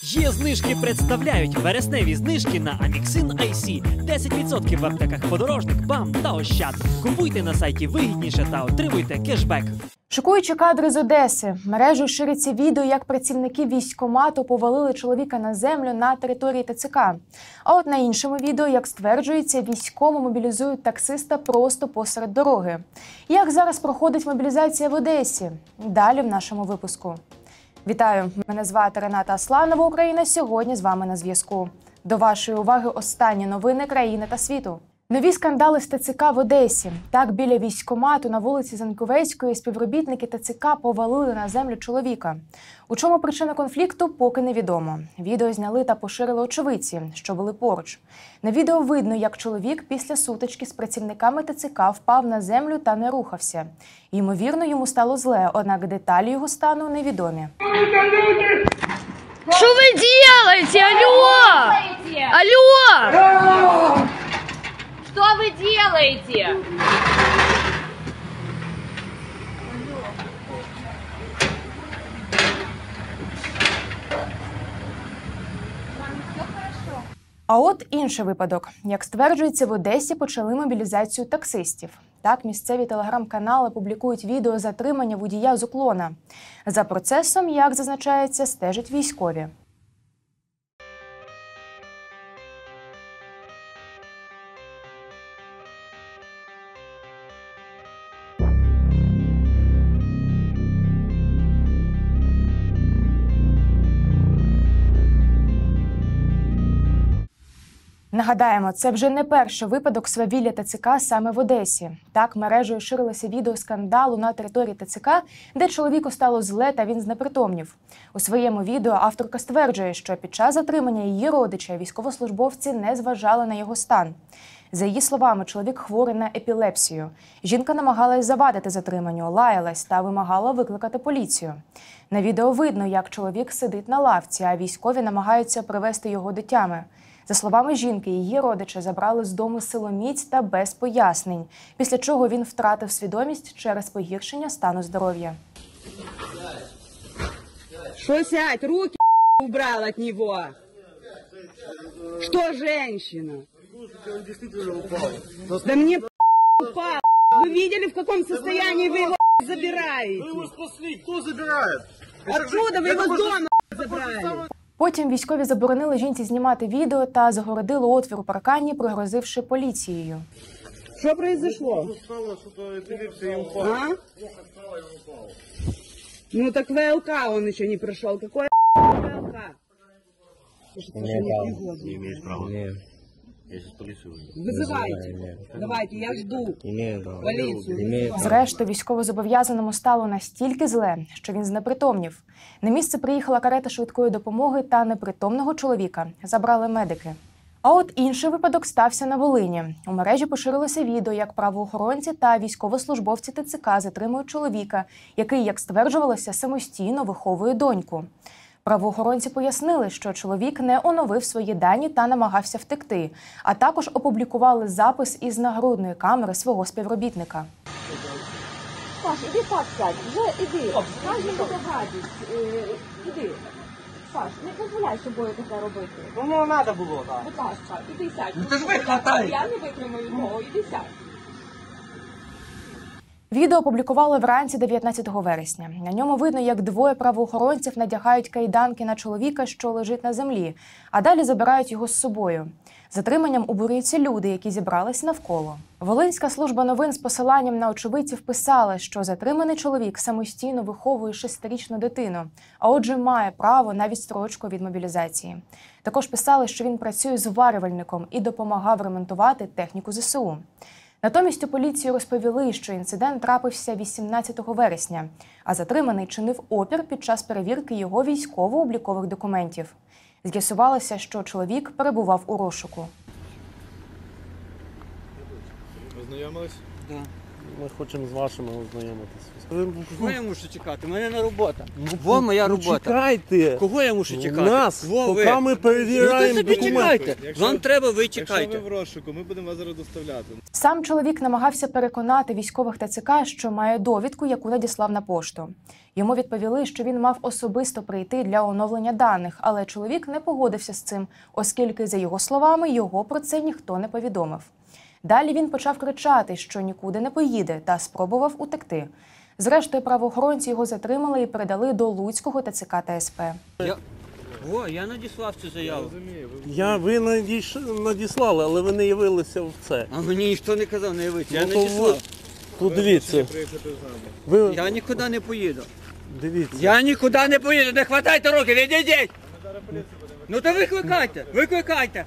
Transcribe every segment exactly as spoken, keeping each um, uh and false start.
Є знижки представляють вересневі знижки на Аміксин ай сі. десять відсотків в аптеках «Подорожник», «БАМ» та «Ощад». Купуйте на сайті вигідніше та отримуйте кешбек. Шокуючі кадри з Одеси. Мережею шириться відео, як працівники військкомату повалили чоловіка на землю на території Те Це Ка. А от на іншому відео, як стверджується, військові мобілізують таксиста просто посеред дороги. Як зараз проходить мобілізація в Одесі? Далі в нашому випуску. Вітаю! Мене звати Рената Асланова, Україна. Сьогодні з вами на зв'язку. До вашої уваги останні новини країни та світу. Нові скандали з Те Це Ка в Одесі. Так, біля військкомату на вулиці Заньковецької співробітники Те Це Ка повалили на землю чоловіка. У чому причина конфлікту, поки невідомо. Відео зняли та поширили очевидці, що були поруч. На відео видно, як чоловік після сутички з працівниками Те Це Ка впав на землю та не рухався. Ймовірно, йому стало зле, однак деталі його стану невідомі. Что вы делаете? Алло! Алло! Что вы делаете? А от інший випадок. Як стверджується, в Одесі почали мобілізацію таксистів. Так, місцеві телеграм-канали публікують відео затримання водія з уклона. За процесом, як зазначається, стежать військові. Нагадаємо, це вже не перший випадок свавілля Те Це Ка саме в Одесі. Так, мережею ширилося відео скандалу на території Те Це Ка, де чоловіку стало зле та він знепритомнів. У своєму відео авторка стверджує, що під час затримання її родича військовослужбовці не зважали на його стан. За її словами, чоловік хворий на епілепсію. Жінка намагалась завадити затриманню, лаялась та вимагала викликати поліцію. На відео видно, як чоловік сидить на лавці, а військові намагаються привести його до тями. За словами жінки, її родича забрали з дому силоміць та без пояснень, після чого він втратив свідомість через погіршення стану здоров'я. Что сядь? Руки убрал от него. Что женщина? Да мне упал. Вы видели, в каком состоянии вы его забираете? Вы его спасли, кто забирает? Откуда вы его с дома забрали? Потім військові заборонили жінці знімати відео та загородили отвір у паркані, пригрозивши поліцією. Что произошло? Стало что-то эпилепсия и упал. А? Ну так вэ эл ка он еще не прошел. Какой вэ эл ка? Не имеешь права. Я сейчас полицию вызову. Вызывайте. Давайте, я жду. Полицию. Зрештою, військовозобов'язаному стало настільки зле, що він знепритомнів. На місце приїхала карета швидкої допомоги та непритомного чоловіка забрали медики. А от інший випадок стався на Волині. У мережі поширилося відео, як правоохоронці та військовослужбовці Те Це Ка затримують чоловіка, який, як стверджувалося, самостійно виховує доньку. Правоохоронці пояснили, що чоловік не оновив свої дані та намагався втекти, а також опублікували запис із нагрудної камери свого співробітника. Саш, іди так сядь, вже іди, кажемо буде гадість, іди. Саш, не дозволяй собою таке робити. Ну, не треба було, так. Будь ласка, іди сядь. Ну, ти ж ви хватаєте. Я не витримаю того, іди сядь. Відео опублікували вранці дев'ятнадцятого вересня. На ньому видно, як двоє правоохоронців надягають кайданки на чоловіка, що лежить на землі, а далі забирають його з собою. Затриманням обурюються люди, які зібрались навколо. Волинська служба новин з посиланням на очевидців писала, що затриманий чоловік самостійно виховує шестирічну дитину, а отже має право на відстрочку від мобілізації. Також писали, що він працює зварювальником і допомагав ремонтувати техніку Зе Се У. Натомість у поліції розповіли, що інцидент трапився вісімнадцятого вересня, а затриманий чинив опір під час перевірки його військово-облікових документів. З'ясувалося, що чоловік перебував у розшуку. Ознайомились? Да. Ми хочемо з вашими ознайомитися. Кого я мушу чекати? У мене на робота. Во моя робота. Чекайте. Кого я мушу чекати? Нас, Во, поки ви. ми перевіряємо Ну, то собі документи. чекайте. Якщо- Вам треба, ви Якщо чекайте. ви в розшуку, ми будемо вас зараз доставляти. Сам чоловік намагався переконати військових ТЦК, що має довідку, яку надіслав на пошту. Йому відповіли, що він мав особисто прийти для оновлення даних, але чоловік не погодився з цим, оскільки, за його словами, його про це ніхто не повідомив. Далі він почав кричати, що нікуди не поїде, та спробував утекти. Зрештою, правоохоронці його затримали і передали до Луцького ТЦК та СП. Я... О, я надіслав цю заяву. Я, ви надіш... надіслали, але ви не явилися в це. А мені ніхто не казав не явитися. Я Ну, то надіслав. ви- Тут дивіться. Приїхати з нами. Ви Я нікуди не поїду. дивіться. Я нікуди не поїду. Не хватайте руки, відійдіть. Ну то викликайте, викликайте.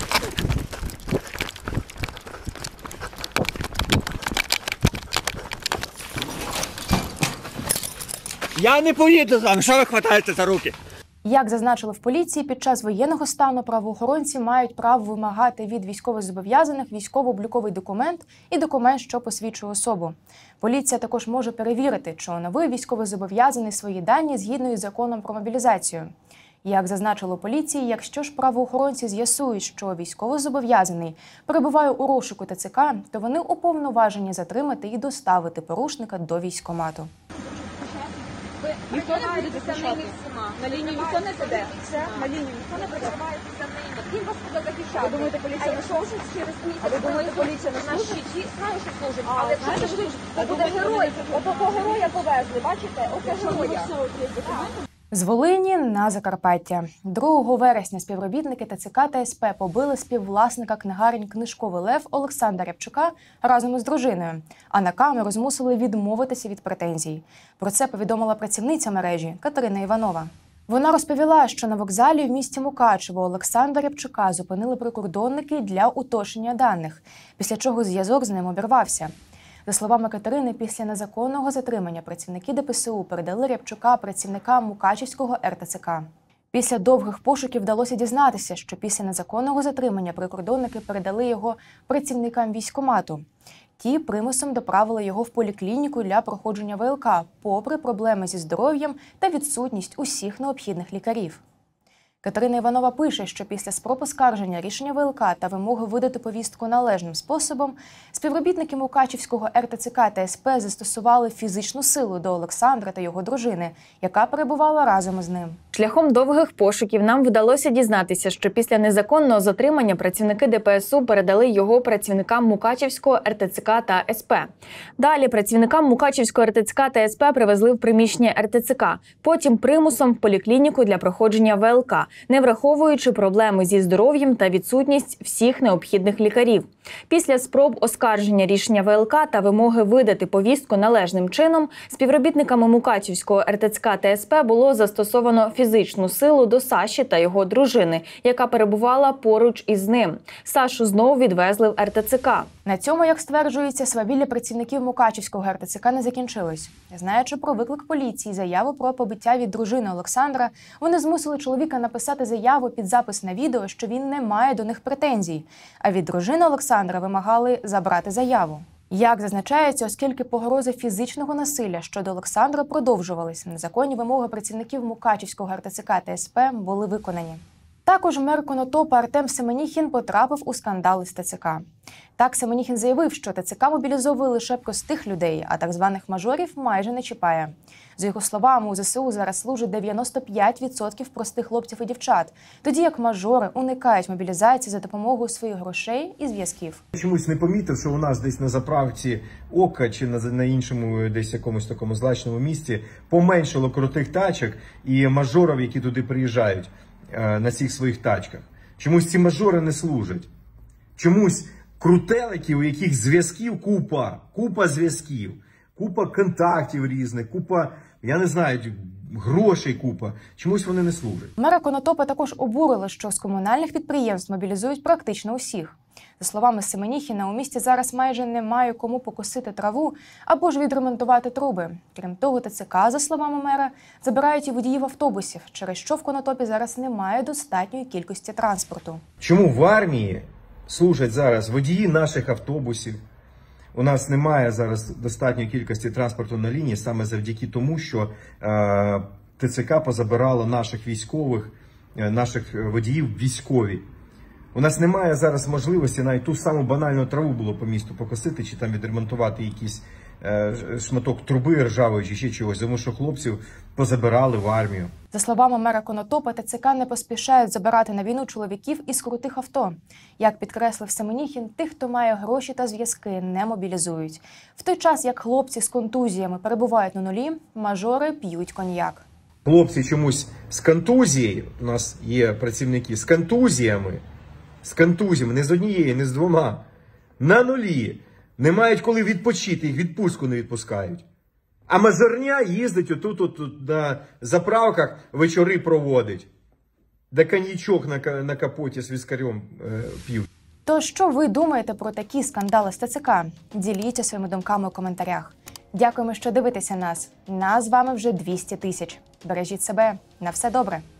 Я не поїду з вами. Що ви хватаєте за руки? Як зазначили в поліції, під час воєнного стану правоохоронці мають право вимагати від військовозобов'язаних військово-обліковий документ і документ, що посвідчує особу. Поліція також може перевірити, чи оновив військовозобов'язаний свої дані згідно із законом про мобілізацію. Як зазначило поліції, якщо ж правоохоронці з'ясують, що військовозобов'язаний перебуває у розшуку ТЦК, то вони уповноважені затримати і доставити порушника до військкомату. Ніхто не буде захищати. На лінію ніхто не піде. Все, на лінію ніхто не прикривається. Він вас буде захищати. Ви думаєте, поліція не служить через місяць? А ви думаєте, поліція не служить? Знаю, що служить. Але знаєте, що це буде герой. Отого героя повезли, бачите? Оце героя. З Волині на Закарпаття. другого вересня співробітники ТЦК та СП побили співвласника книгарень «Книжковий лев» Олександра Рябчука разом із дружиною, а на камеру змусили відмовитися від претензій. Про це повідомила працівниця мережі Катерина Іванова. Вона розповіла, що на вокзалі в місті Мукачево Олександра Рябчука зупинили прикордонники для уточнення даних, після чого зв'язок з ним обірвався. За словами Катерини, після незаконного затримання працівники ДПСУ передали Рябчука працівникам Мукачівського ер те це ка. Після довгих пошуків вдалося дізнатися, що після незаконного затримання прикордонники передали його працівникам військкомату. Ті примусом доправили його в поліклініку для проходження ве el ка, попри проблеми зі здоров'ям та відсутність усіх необхідних лікарів. Катерина Іванова пише, що після спроб оскарження рішення ве el ка та вимоги видати повістку належним способом, співробітники Мукачівського ер те це ка та ес пе застосували фізичну силу до Олександра та його дружини, яка перебувала разом із ним. Шляхом довгих пошуків нам вдалося дізнатися, що після незаконного затримання працівники де пе ес у передали його працівникам Мукачівського ер те це ка та ес пе. Далі працівникам Мукачівського ер те це ка та ес пе привезли в приміщення ер те це ка, потім примусом в поліклініку для проходження ве el ка, не враховуючи проблеми зі здоров'ям та відсутність всіх необхідних лікарів. Після спроб оскарження рішення ве el ка та вимоги видати повістку належним чином, співробітниками Мукачівського ер те це ка та ес пе було застосовано фізичну силу до Саші та його дружини, яка перебувала поруч із ним. Сашу знову відвезли в ер те це ка. На цьому, як стверджується, свавілля працівників Мукачівського ер те це ка не закінчилось. Знаючи про виклик поліції, заяву про побиття від дружини Олександра, вони змусили чоловіка написати заяву під запис на відео, що він не має до них претензій, а від дружини Олександра вимагали забрати заяву. Як зазначається, оскільки погрози фізичного насилля щодо Олександра продовжувались, незаконні вимоги працівників Мукачівського ер те це ка та ес пе були виконані. Також мер Конотопа Артем Семеніхін потрапив у скандал із те це ка. Так, Семеніхін заявив, що те це ка мобілізовує лише простих людей, а так званих мажорів майже не чіпає. За його словами, у зе се у зараз служить дев'яносто п'ять відсотків простих хлопців і дівчат, тоді як мажори уникають мобілізації за допомогою своїх грошей і зв'язків. Чомусь не помітив, що у нас десь на заправці Ока чи на, на іншому десь якомусь такому злачному місці поменшало крутих тачок і мажорів, які туди приїжджають е, на цих своїх тачках. Чомусь ці мажори не служать. Чомусь крутелики, у яких зв'язків купа, купа зв'язків, купа контактів різних, купа, я не знаю, грошей купа. Чомусь вони не служать. Мера Конотопа також обурили, що з комунальних підприємств мобілізують практично усіх. За словами Семеніхіна, у місті зараз майже немає кому покосити траву або ж відремонтувати труби. Крім того, те це ка, за словами мера, забирають і водіїв автобусів, через що в Конотопі зараз немає достатньої кількості транспорту. Чому в армії служать зараз водії наших автобусів? У нас немає зараз достатньої кількості транспорту на лінії саме завдяки тому, що е, ТЦК позабирало наших військових, е, наших водіїв військові. У нас немає зараз можливості навіть ту саму банальну траву було по місту покосити, чи там відремонтувати якийсь е, шматок труби ржавої, чи ще чогось, тому що хлопців позабирали в армію. За словами мера Конотопа, ТЦК не поспішають забирати на війну чоловіків із крутих авто. Як підкреслив Семеніхін, тих, хто має гроші та зв'язки, не мобілізують. В той час, як хлопці з контузіями перебувають на нулі, мажори п'ють коньяк. Хлопці чомусь з контузією, у нас є працівники з контузіями, з контузіями, не з однією, не з двома, на нулі, не мають коли відпочити, їх відпустку не відпускають. А мажорня їздить отут, отут на заправках, вечори проводить, де коньячок на, на капоті з віскарем е, п'ють. То що ви думаєте про такі скандали з ТЦК? Діліться своїми думками у коментарях. Дякуємо, що дивитеся нас. Нас з вами вже двісті тисяч. Бережіть себе. На все добре.